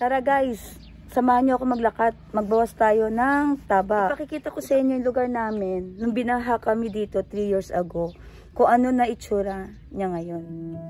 Tara guys, samahan niyo ako maglakad. Magbawas tayo ng taba. Ipakikita ko sa inyo yung lugar namin nung binaha kami dito 3 years ago. Kung ano na itsura niya ngayon.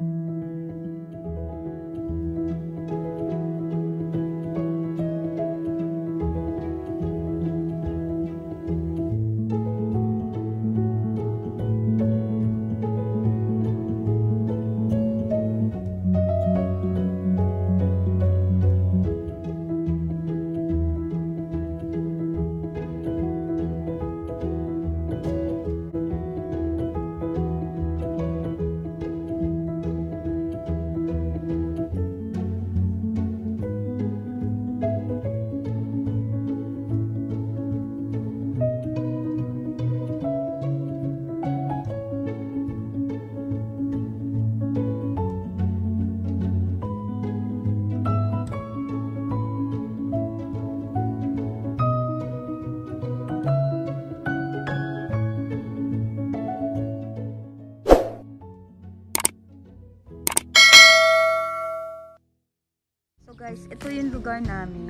Guys, ito yung lugar namin.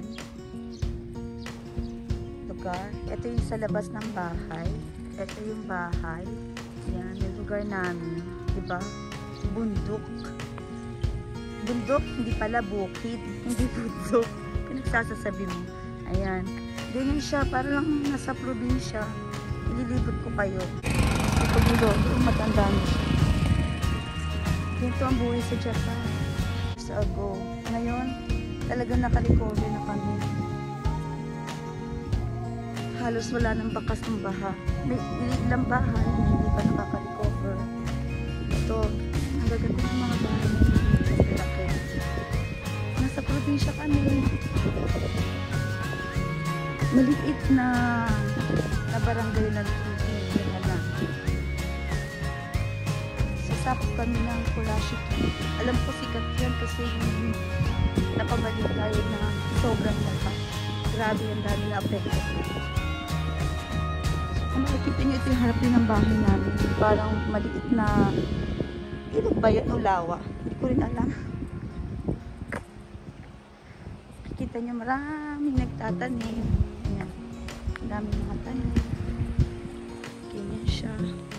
Ito yung sa labas ng bahay. Ito yung bahay. Yan, yung lugar namin. Diba? Bundok. Bundok, hindi pala bukid. Hindi bundok. Pinagsasasabi mo. Ayan. Ganyan siya. Para lang nasa probinsya. Ililibot ko kayo. Ito bulo. Matanda na siya. Ganito ang buhay sa Japan. Years ago. Ngayon, talagang nakarecover na kami. Halos wala nang bakas ng baha. May ilang bahay na hindi pa nakaka-recover. Ito, ang gaganda ng mga bahay na laki. Nasa probinsya kami. Maliit na barangay na lang. Sasakop kami ng Kurashiki. Alam ko sikat yan kasi yung napabalik tayo na sobrang lakas. Grabe ang dami na apekto. Kung makikita nyo, ito yung harap din ng bahay namin. Parang maliit na ilog ba yan o lawa? Hindi ko rin alam. Makikita nyo, maraming nagtatanim. Ayan. Ang daming mga tanim. Ganyan siya.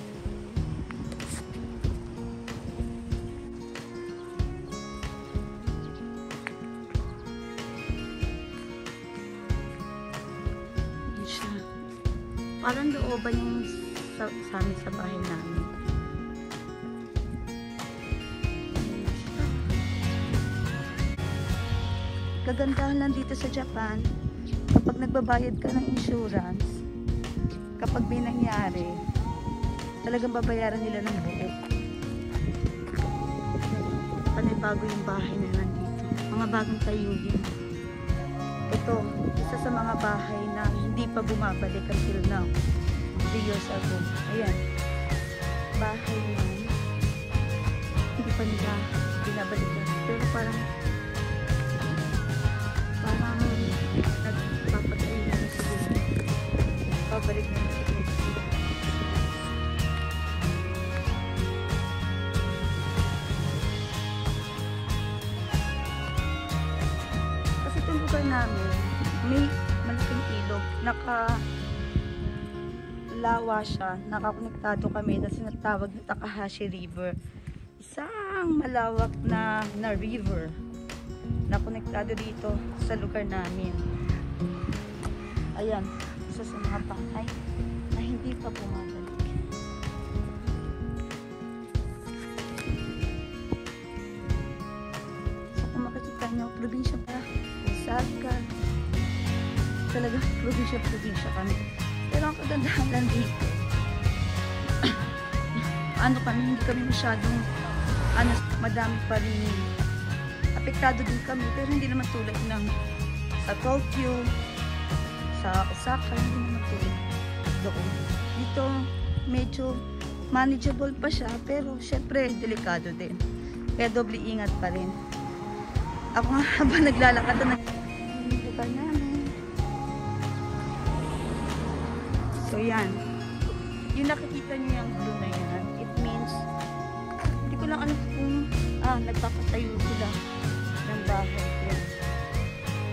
Parang looban yung sa amin sa bahay namin. Kagandahan lang dito sa Japan, kapag nagbabayad ka ng insurance, kapag may nangyari, talagang babayaran nila ng buo. Panibago yung bahay na nandito. Mga bagong tayo yun. Ito, isa sa mga bahay na hindi pa bumabalik until now. 3 years ago. Ayan. Bahay yan. Hindi pa nila binabalikan. Pero parang nagpapatay na rin siguro. Pabalik na rin siguro. Kasi itong lugar namin, may malaking ilog. Nakalawa siya. Nakakonektado kami na sinatawag na Takahashi River. Isang malawak na river. Nakonektado dito sa lugar namin. Ayan. Isa sa mga bahay na hindi pa bumabalik. So kung makikita nyo, probinsya pa. Osaka. Talaga probinsya kami. Pero ang kagandahan lang dito, hindi kami masyadong, madami pa rin, apektado din kami, pero hindi naman tulad ng sa Tokyo, sa Osaka, hindi naman tulad doon. Dito, medyo manageable pa siya, pero syempre, delikado din. Kaya doble ingat pa rin. Ako nga habang naglalakad na lugar namin. So yan. Yung nakikita niyo yung blue na yan, it means, hindi ko lang alam kung nagpapatayo sila ng bahay. Yan.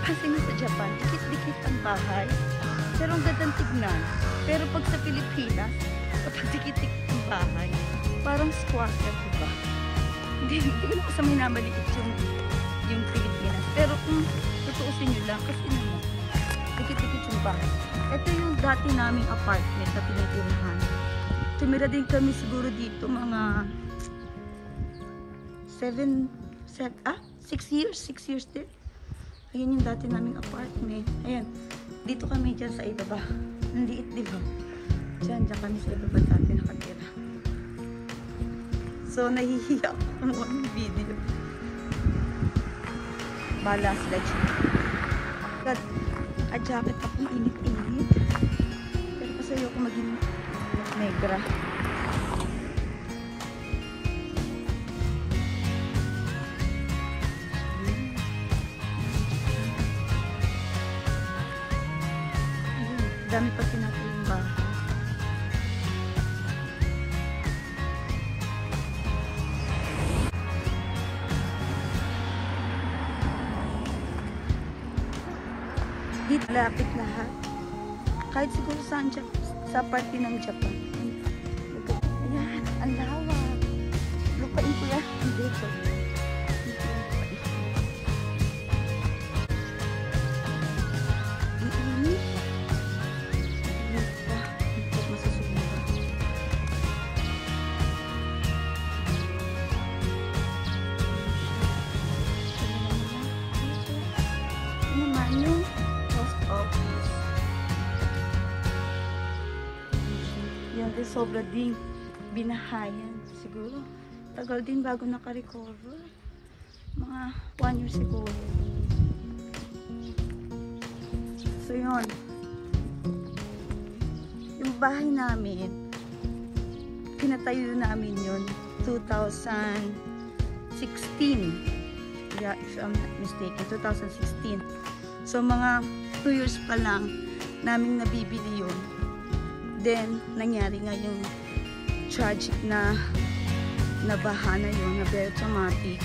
napapansin nyo sa Japan, dikit-dikit ang bahay. Pero ang gandang tignan. Pero pag sa Pilipinas, kapag dikit-dikit ang bahay, parang squatter, diba? Hindi ko na kasi minamaliit yung Pilipinas. Pero kung tutuusin nyo lang, kasi naman, dikit-dikit yung bahay. Ito yung dati naming apartment na tinitirahan. Tumira din kami siguro dito mga 6 years din. Ayun yung dati naming apartment. Ayan, dito kami dyan sa ibaba. Ang liit, diba? Dyan kami sa ibaba dati nakatira. So, nahihiya ako kung anong video. Bala sila dyan. Naka-jacket ako, init-init. Pero kasi ayoko maging negra. Dami pa tinatayong bahay. Dito lapit lahat. Kahit siguro saan sa party ng Japan. Ayan, ang lawak. Lupain ko yan. Hindi, sorry. Sobra din binahayan. Siguro, tagal din bago naka-recover. Mga 1 year siguro. So, yun. Yung bahay namin, pinatayo namin yun 2016. Yeah, if I'm not mistaken, 2016. So, mga 2 years pa lang namin nabibili yun. Then, nangyari nga yung tragic na baha na yun, na very traumatic.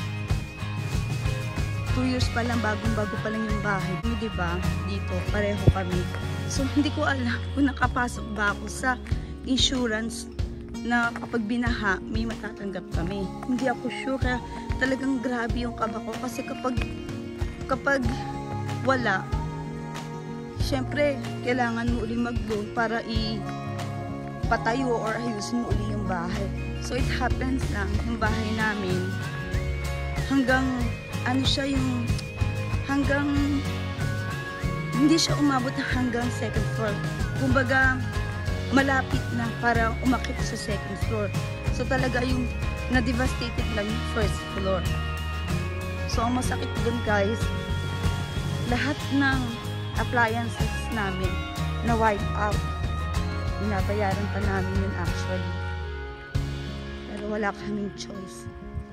2 years pa lang, bagong-bago pa lang yung bahay. Diba? Dito, pareho kami. So, hindi ko alam kung nakapasok ba ako sa insurance na kapag binaha, may matatanggap kami. Hindi ako sure, kaya talagang grabe yung kaba ko. Kasi kapag wala, syempre, kailangan mo uling mag-loan para patayo or ayusin mo uli yung bahay. So it happens lang, yung bahay namin hanggang ano siya yung hanggang hindi siya umabot hanggang second floor. Kumbaga malapit na para umakyat sa second floor. So talaga yung na-devastated lang yung first floor. So ang masakit dun guys, lahat ng appliances namin na wipe out. Binabayaran pa namin yun actually. Pero wala kaming choice.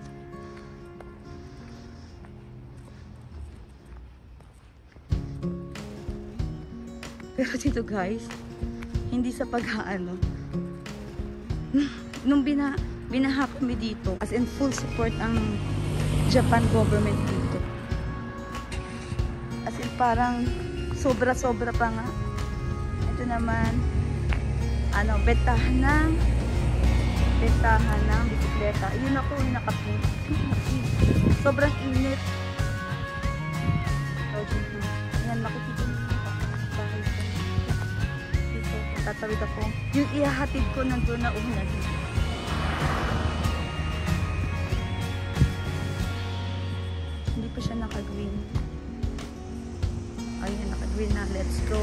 Pero dito guys, hindi sa pag-aano. Nung binaha kami dito, as in full support ang Japan government dito. As in parang sobra-sobra pa nga. Ito naman, bentahan ng bisikleta. Yun ako, yung nakapin. Sobrang init. Ayan, makikita nyo bahay ko. Dito, tatawid ako. Yung ihahatid ko nandun na una. Hindi pa siya naka-green. Ayan, naka-green na. Let's go.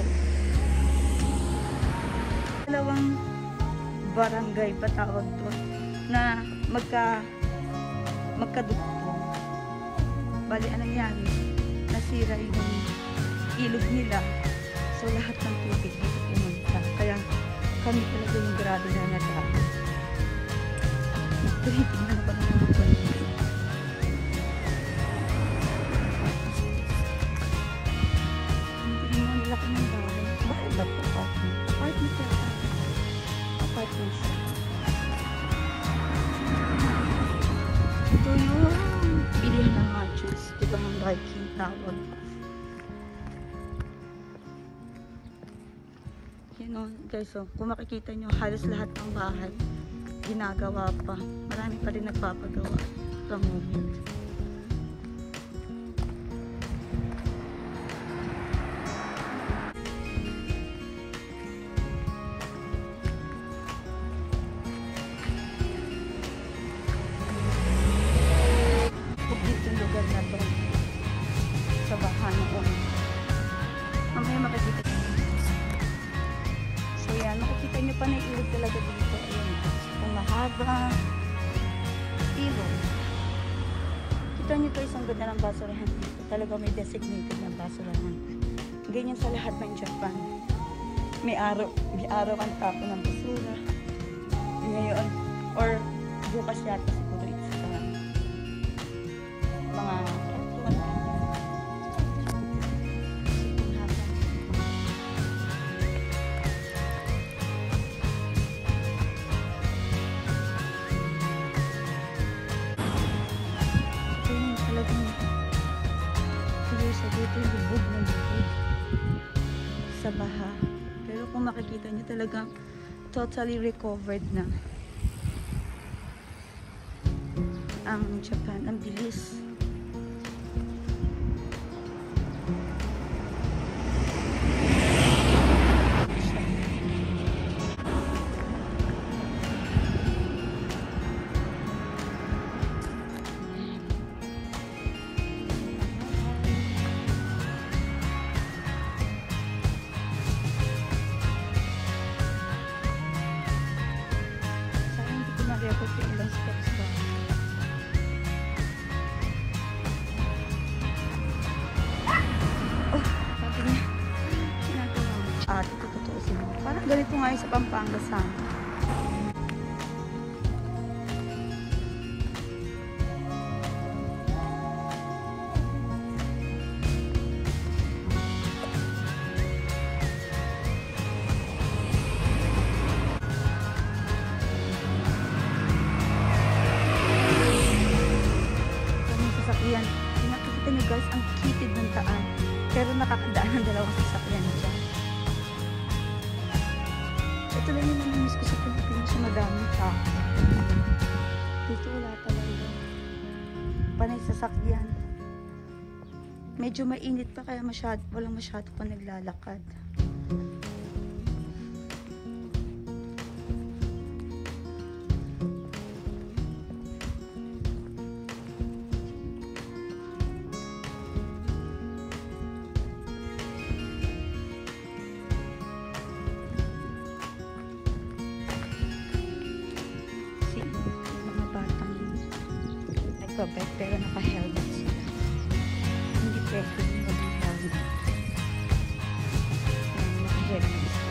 Dalawang barangay pa tawag doon na magkadugtong. Bali, anong nangyari? Nasira yung ilog nila. So, lahat ng tubig dito pumunta. Kaya, kami talaga yung grabe na nagdaan. Tingnan na ba naman ito? Hindi naman laki ng bahay. Bakit ba ito? Apartment siya. Apartment siya. Ito yung bilihan ng matches. Ito ang Viking tawag. Yun o, guys, so, kung makikita nyo, halos lahat ng bahay ginagawa pa. Marami pa rin nagpapagawa sa moment. Dito yung lugar na to sa baha noon. Mamaya makikita. So yan, makikita nyo pa na ilog talaga dito. Ayan, kung mahaba ilog. Kita nyo to, isang ganda ng basurahan dito. Talaga may designated ng basurahan. Ganyan sa lahat ng Japan. May araw ang tapon ng basura. Ngayon, or bukas yata siguro ito sa mga sa baha. Pero kung makikita nyo talagang totally recovered na ang Japan. Ang bilis. Ilang steps ba? Oh, sabi niya, ginagawa mo. Ito tutuusin mo. Parang ganito nga yung sa Pampanga sana. Yan. Nakikita nyo guys, ang kitid ng daan. Pero nakakadaan ng dalawang sasakyan dyan. Ito lang yung namiss ko sa Pilipinas sa madaming tao. Dito wala talaga. Panay sasakyan. Medyo mainit pa kaya walang masyado pa naglalakad. Pero naka-helmet sila. Hindi pwede yung mag-helmet. Naka-helmet sila.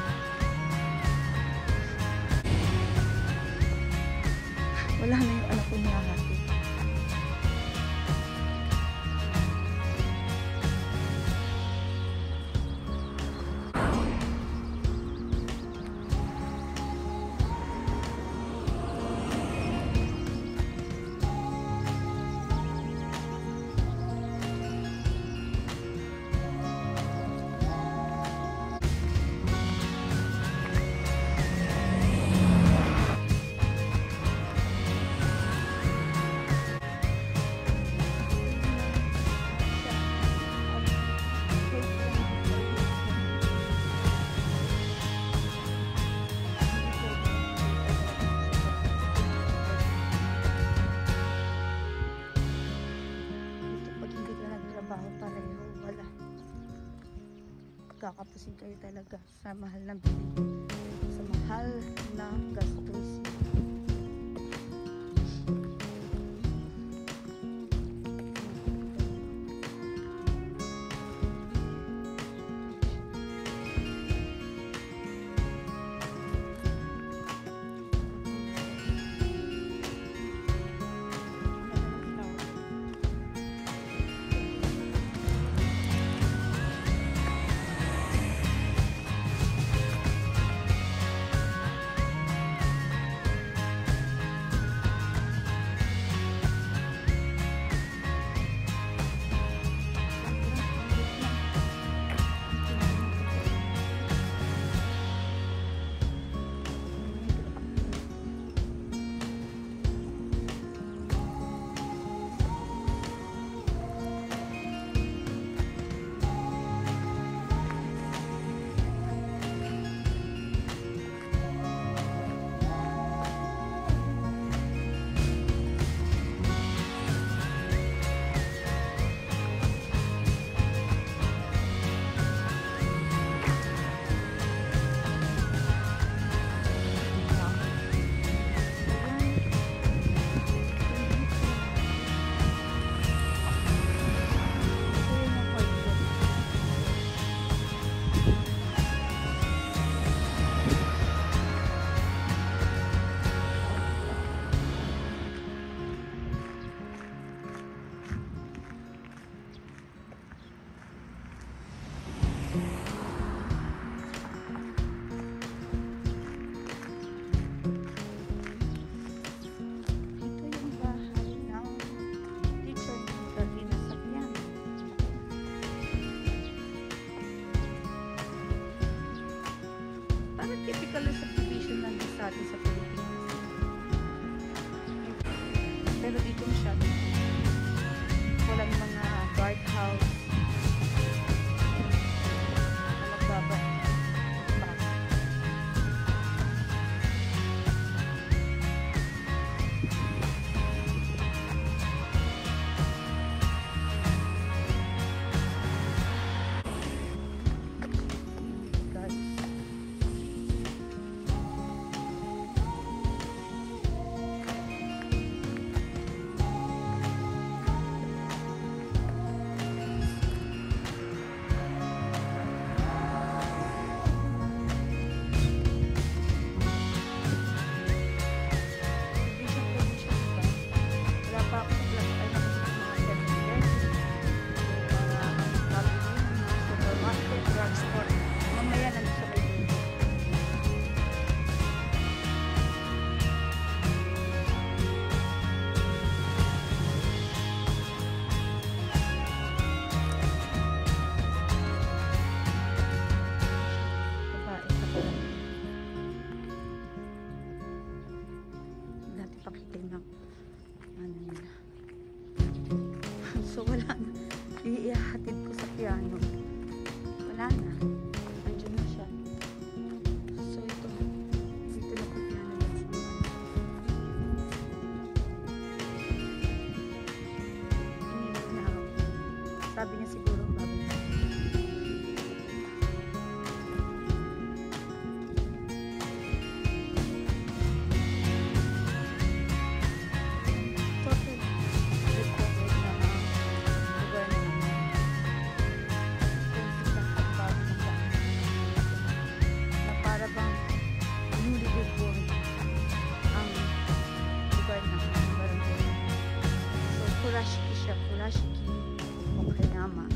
Wala na yung anak ko niya hati. Kakapusin kayo talaga sa mahal na bilihin, sa mahal na gastos. Parang typical na subdivision lang din sa atin sa Pilipinas. Pero dito masyado. Walang mga guardhouse. Nagbaba. So wala na. Iihatid ko sa piano. Wala na. Andiyan na siya. So ito. Dito na ko piano lang sa mga. Iniwan na ako. Sabi niya siguro bago na. Kurashiki siya, Kurashiki Okayama.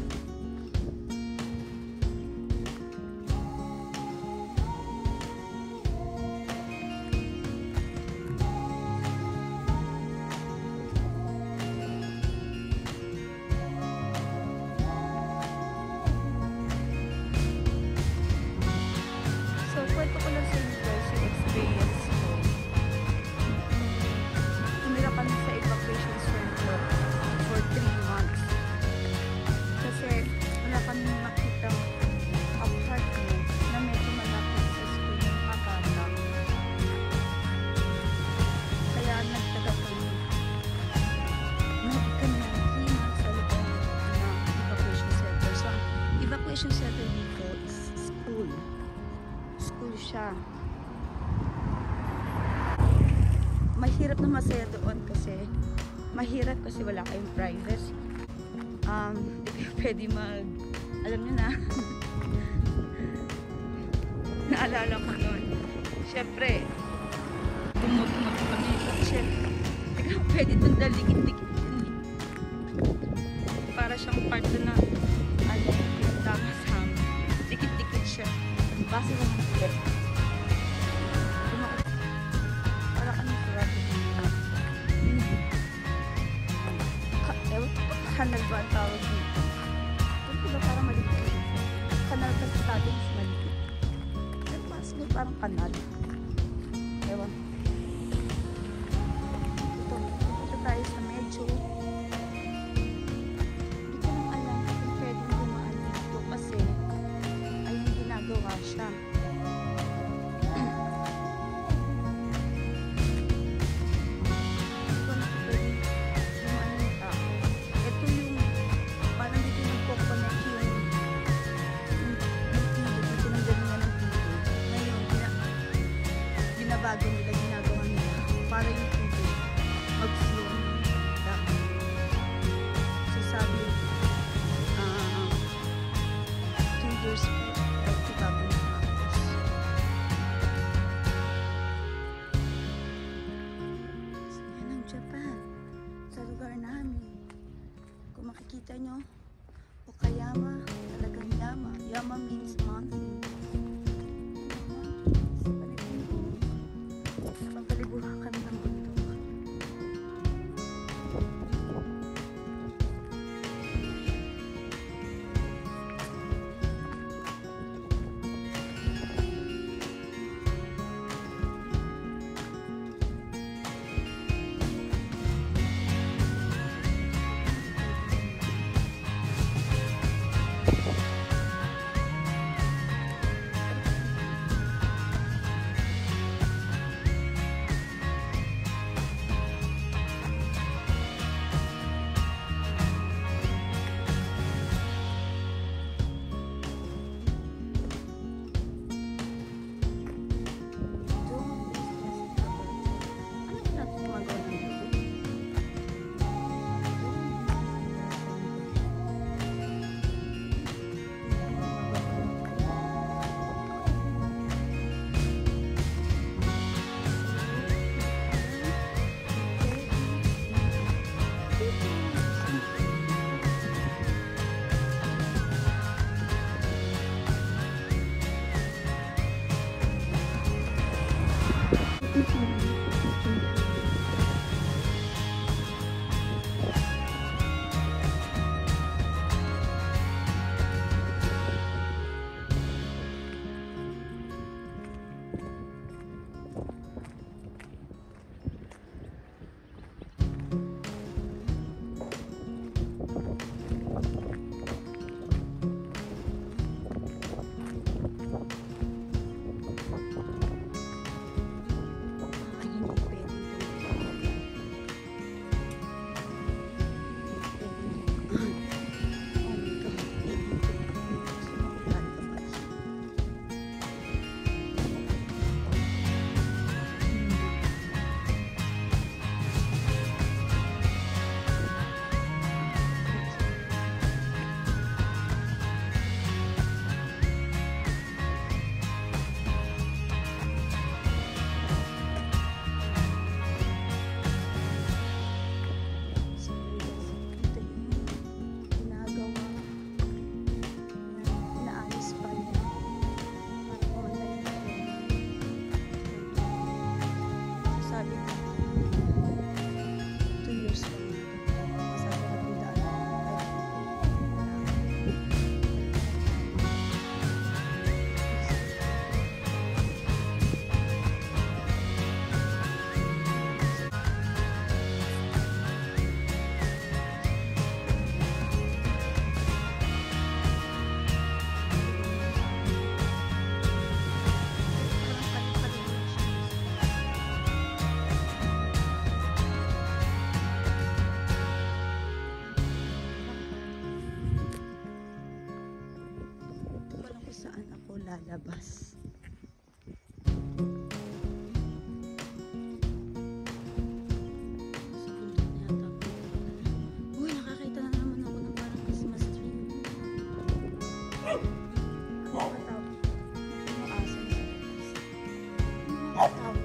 So, kwento ko lang sa inyo guys yung experience ko. Tumira kami sa evacuation center for 3 months. Kasi wala kami makita apartment na medyo malapit sa school ng mga bata. Kaya nagtaga kami. Nagtaga kami ng 3 months sa loob ng evacuation center. So, evacuation center dito is school. School siya. Mahirap na masaya doon kasi mahirap kasi wala kayong privacy. Hindi kayo pwede alam nyo na. Naalala ko noon. Siyempre, tumutunod kami. Siyempre, hindi kayo pwede doon daligit-dikit. Para siyang part na pinagtama-sama. Dikit-dikit siya. Base lang ang trip. Para kami sarado dito. Kanal ba ang tawag dito? Ito ba parang malikit? Kanal ka sa tado mas malikit. Pero mas may parang kanal. Ewan. Ito tayo sa medyo. Hindi ko lang alam kung pwedeng dumaan dito kasi ayun ginagawa siya. Bago nila ginagawa nila para yung tubig mag-slow down. So sabi 2 years bago natapos. So yan ang Japan sa lugar namin. Kung makikita nyo Okayama, talagang Yama. Yama means mountain. Pagpaliguhan kami ng bundok. kung saan ako lalabas. Sa bundok na yata ako. Uy, nakakita na naman ako ng parang Christmas tree. Ano ba tawag? Ano aso sa labas? Ano ba tawag?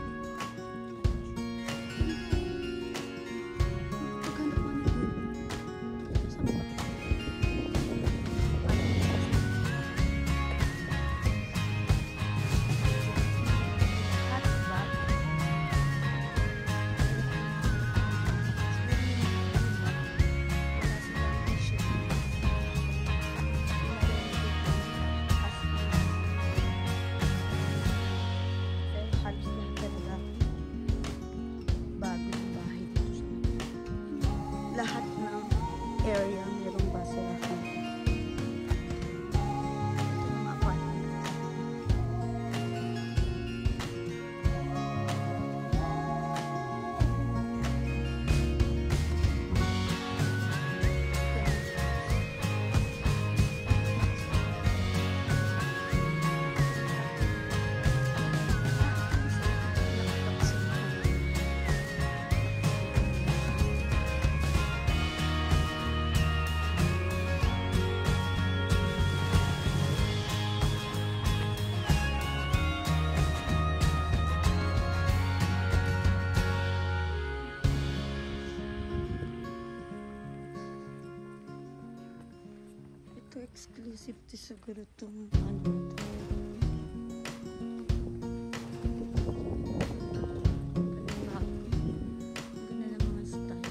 Lahat ng area mayroong basurahan. Ito yung mga apartments. Ito exclusive to siguro itong ano to. Ganda ng mga style.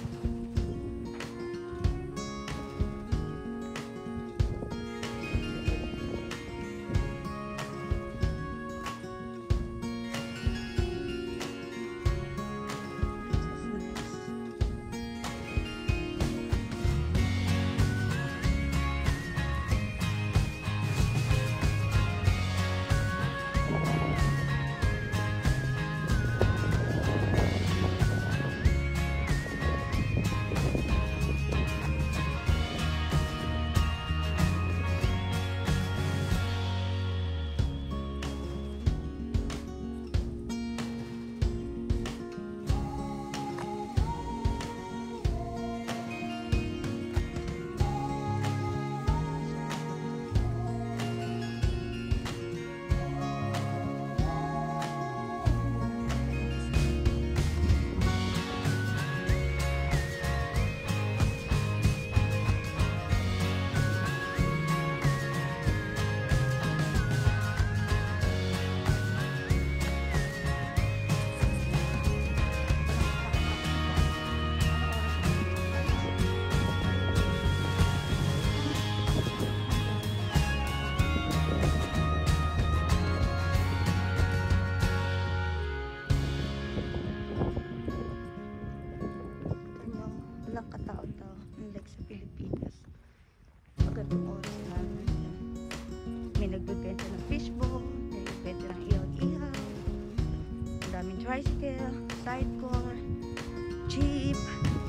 Walang katao-tao, unlike sa Pilipinas. Pagkatong oras namin, may nagbibenta ng fishball, may nagbibenta ng ihaw-ihaw, ang daming tricycle, sidecar, jeep,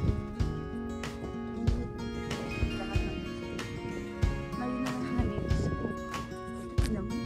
lahat ng ngayon na mga namilis ko. Ano mo?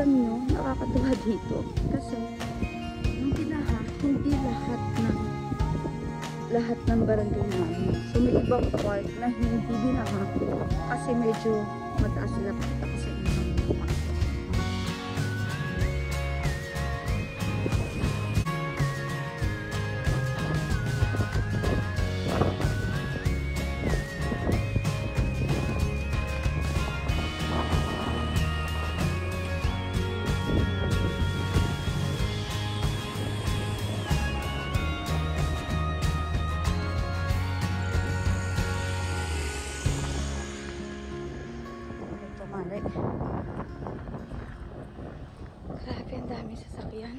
alam nyo, nakakatuwa dito. Kasi, yung binaha, hindi lahat ng barangay namin. So, may ibang part na hindi binaha kasi medyo mataas sila. Pakita ko sa inyo. Grabe, ang dami sasakyan.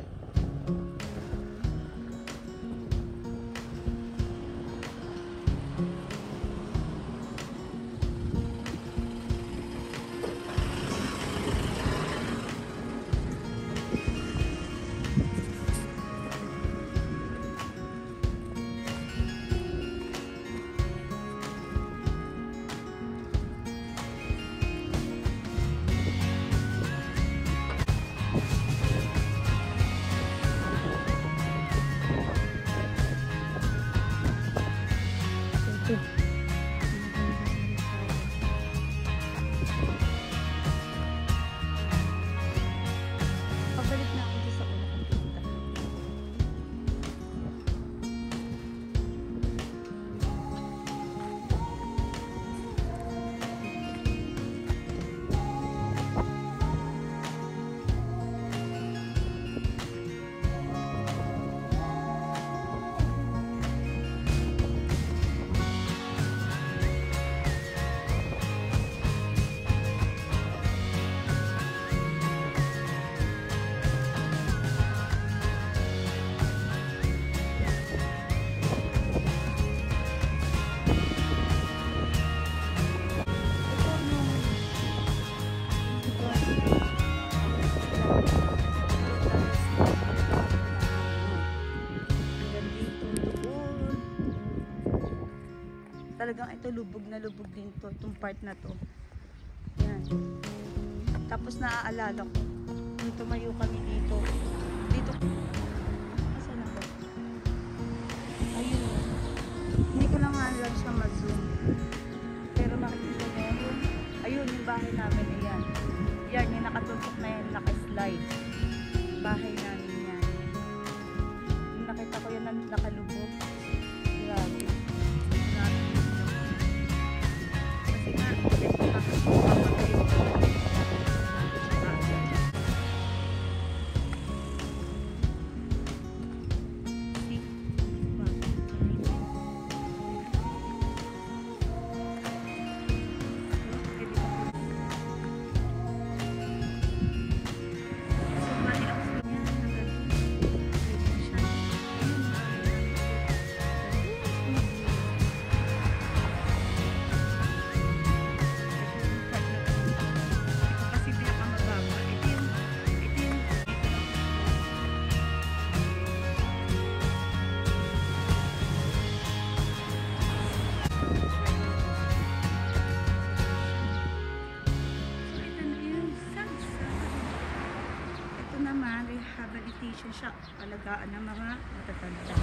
Pabalik na ako dito sa una kong punta. Talagang ito lubog na lubog din to, itong part na to. Yan. Tapos naaalala ko, nung tumayo kami dito. Asan ako? Ayun. Hindi ko lang nga lang siya ma-zoom. Pero makikita niyo yun. Ayun, yung bahay namin. Ayan. Yan, yung nakatutok na yan, naka-slide. Bahay namin yan. Yung nakita ko yan, nakalubog. Grabe. Rehabilitation siya, alagaan ng mga matatanda.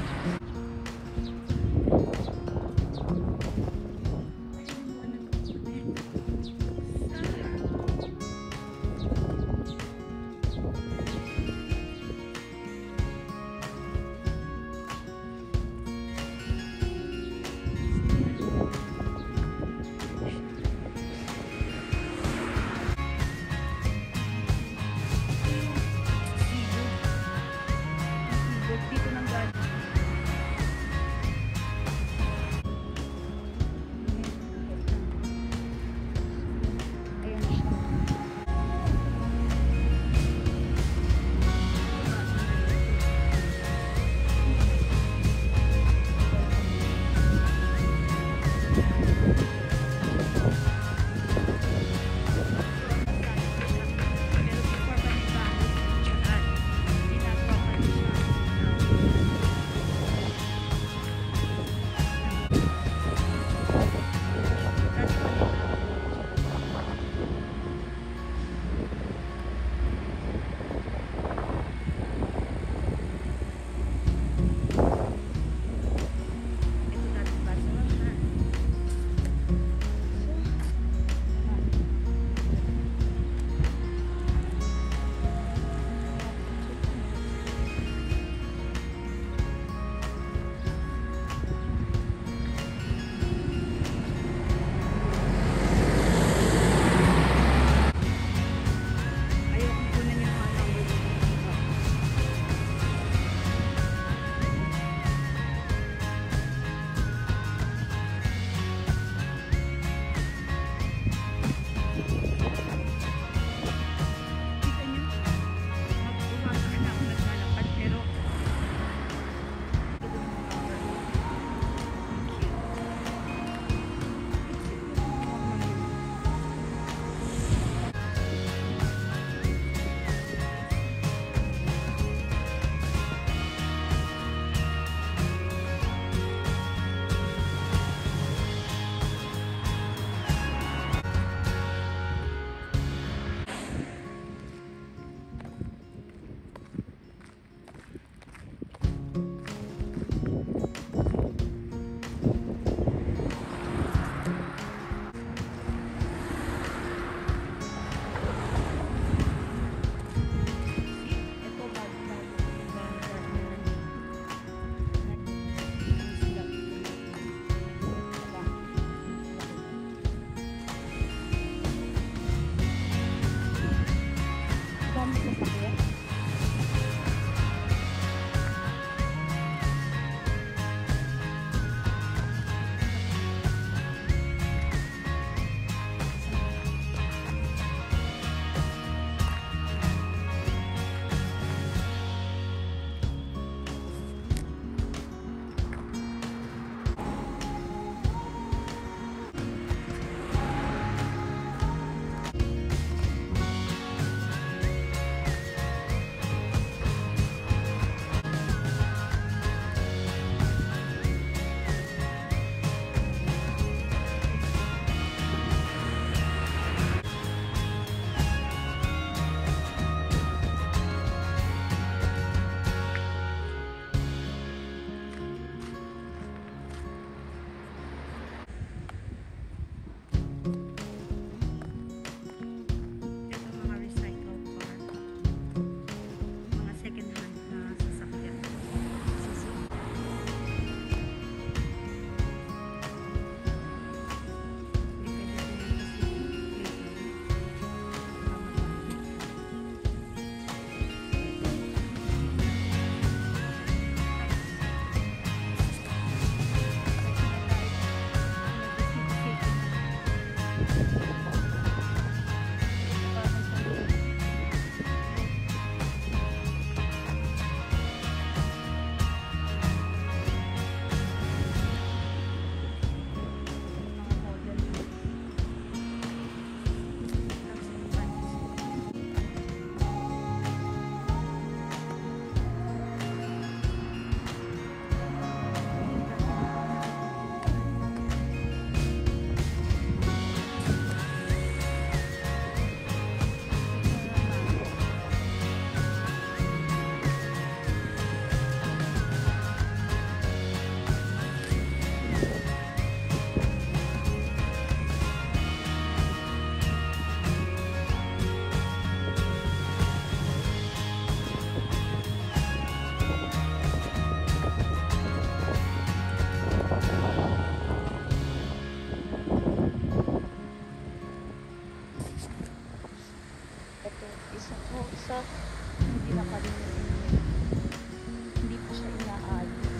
wasak, hindi na pa rin, hindi pa siya inaayos.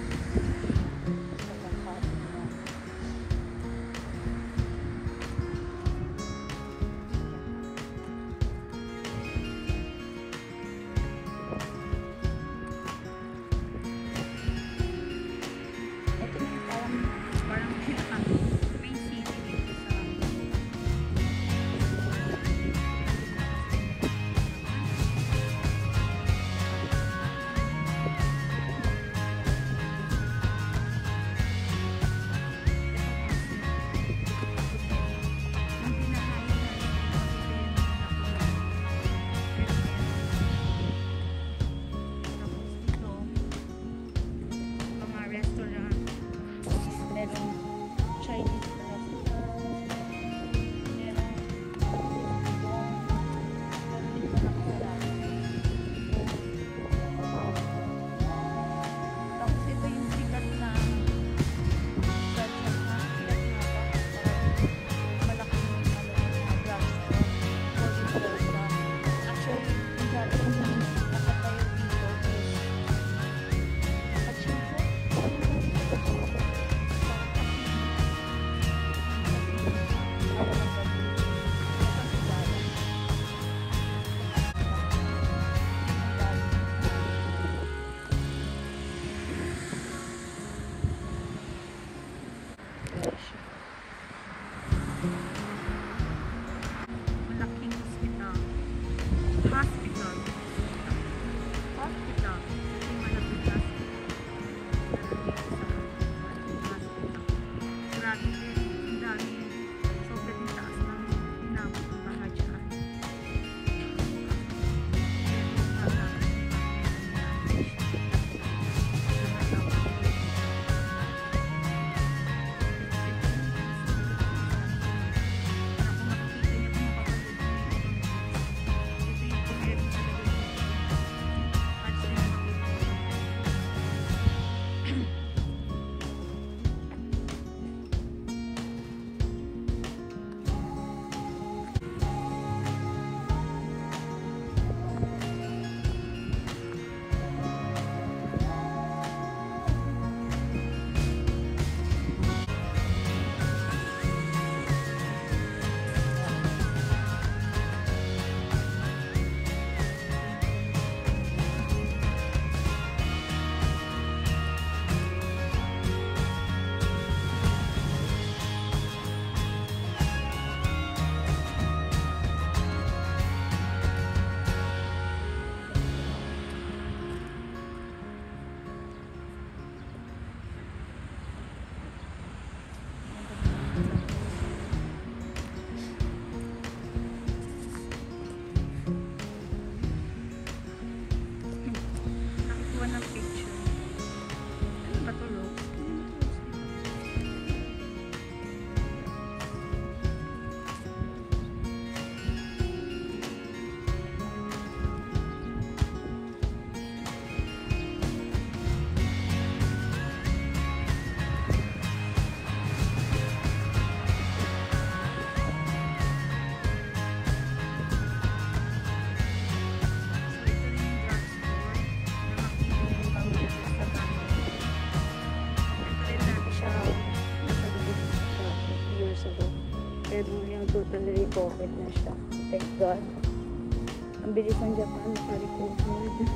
Pero yung totally recovered na siya. Thank God. Ang bilis ng Japan makarecover.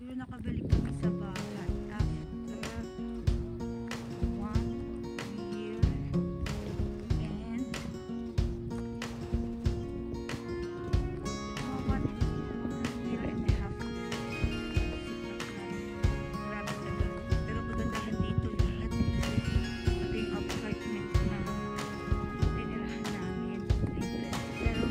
Pero nakabalik kami sa bahay after 1 year and 1.5 years. Grabe tagal. Pero magandahan dito lahat. Ito yung apartment na tinirahan namin. Pero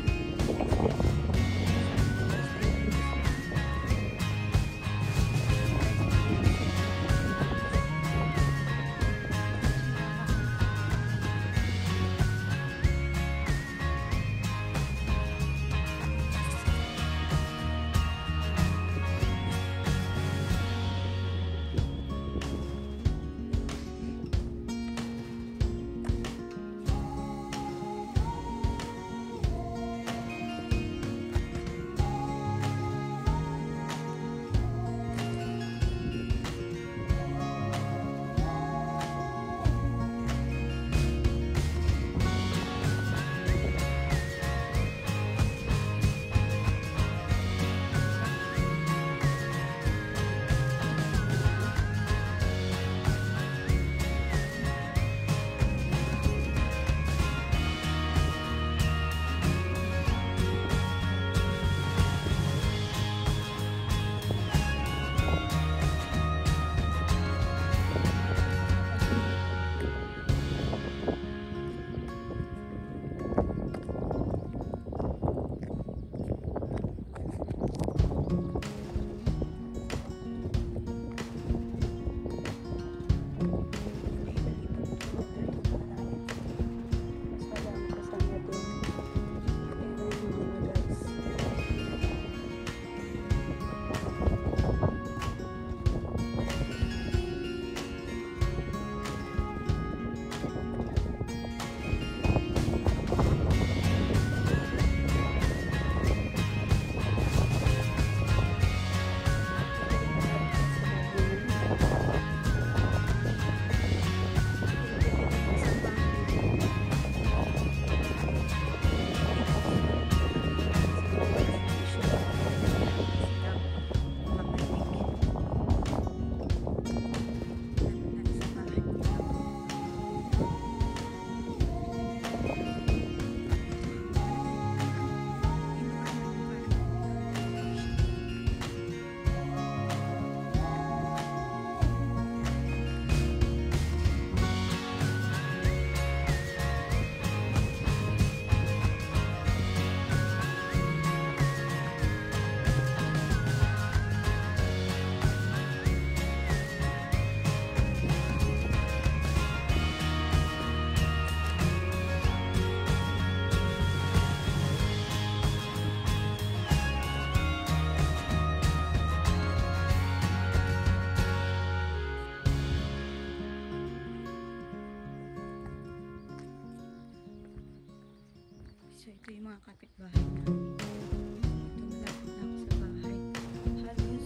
ito yung mga kapitbahay namin. Ito, malapit na ako sa bahay. Halos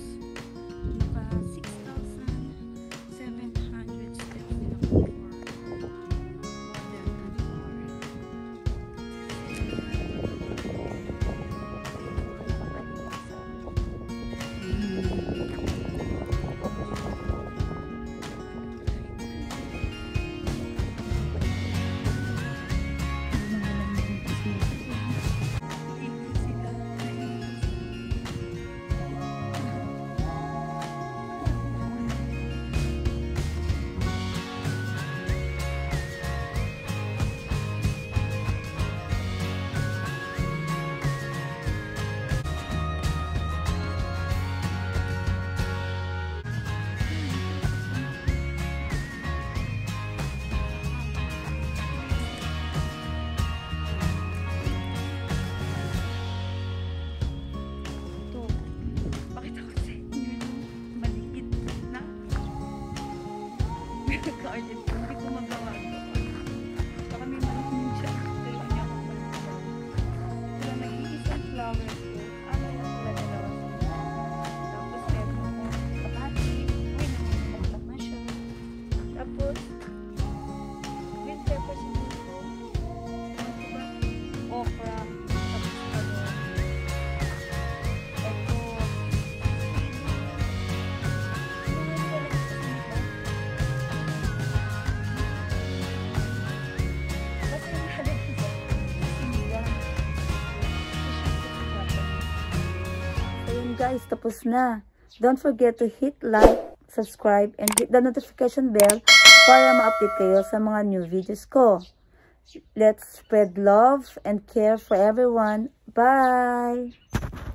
naka 6,700 steps din ako for more than an hour. Ayan guys, tapos na. Don't forget to hit like, subscribe, and hit the notification bell para ma-update kayo sa mga new videos ko. Let's spread love and care for everyone. Bye!